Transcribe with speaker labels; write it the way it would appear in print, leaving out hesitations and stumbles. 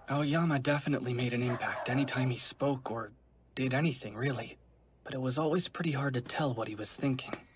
Speaker 1: Aoyama definitely made an impact anytime he spoke or did anything, really. But it was always pretty hard to tell what he was thinking.